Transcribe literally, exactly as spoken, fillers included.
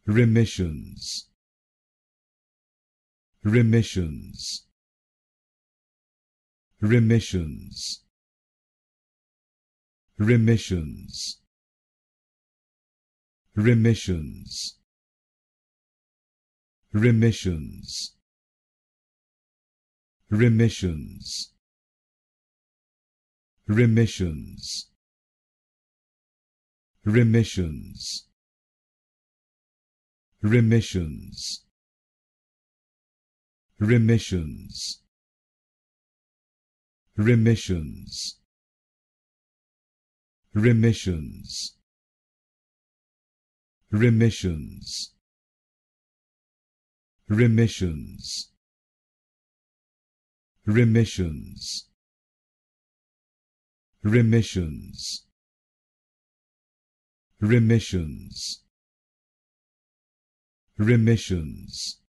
Remissions, remissions, remissions, remissions, remissions, remissions, remissions, remissions, remissions, remissions, remissions, remissions, remissions, remissions, remissions, remissions, remissions, remissions, remissions,